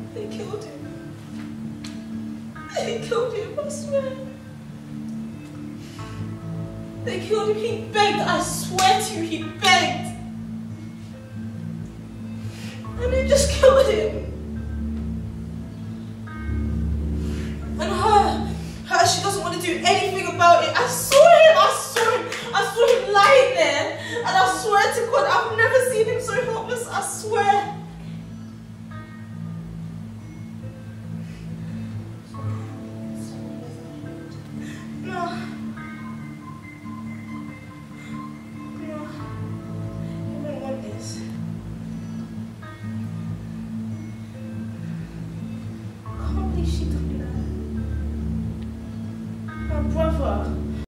They killed him. They killed him, I swear. They killed him. He begged. I swear to you, he begged. And they just killed him.